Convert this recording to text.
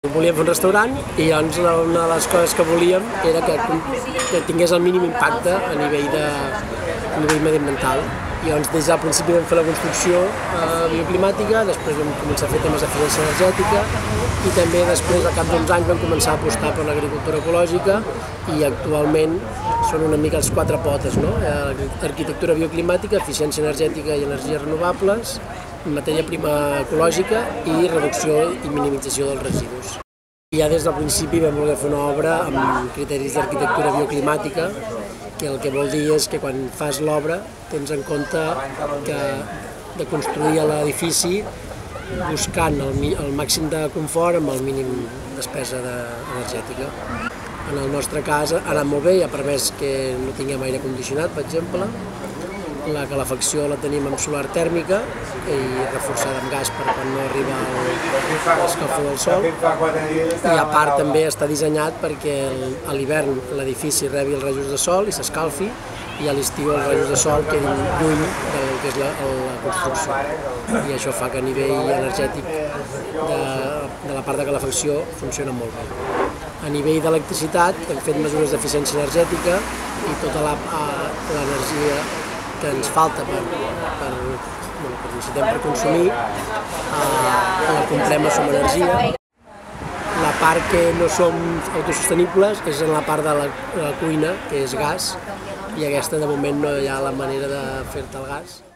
Volíem fer un restaurant i llavors una de les coses que volíem era que tingués el mínim impacte a nivell mediambiental. I llavors des del principi vam fer la construcció bioclimàtica, després vam començar a fer temes d'eficiència energètica i també després, al cap d'uns anys, vam començar a apostar per l'agricultura ecològica i actualment són una mica els quatre potes, no? Arquitectura bioclimàtica, eficiència energètica i energies renovables, matèria prima ecològica i reducció i minimització dels residus. Ja des del principi vam voler fer una obra amb criteris d'arquitectura bioclimàtica, que el que vol dir és que quan fas l'obra tens en compte de construir l'edifici buscant el màxim de confort amb el mínim despesa energètica. En el nostre cas ha anat molt bé i ha permès que no tinguem aire condicionat, per exemple. La calefacció la tenim amb solar tèrmica i reforçada amb gas per quan no arriba l'escalfor del sol. I a part també està dissenyat perquè a l'hivern l'edifici rebi els rajos de sol i s'escalfi i a l'estiu els rajos de sol quedin lluny del que és la construcció. I això fa que a nivell energètic de la part de calefacció funciona molt bé. A nivell d'electricitat hem fet mesures d'eficiència energètica i tota l'energia que ens falta que necessitem per consumir, la comprem a Som Energia. La part que no som autosostenibles és en la part de la cuina, que és gas, i aquesta de moment no hi ha la manera de fer-te el gas.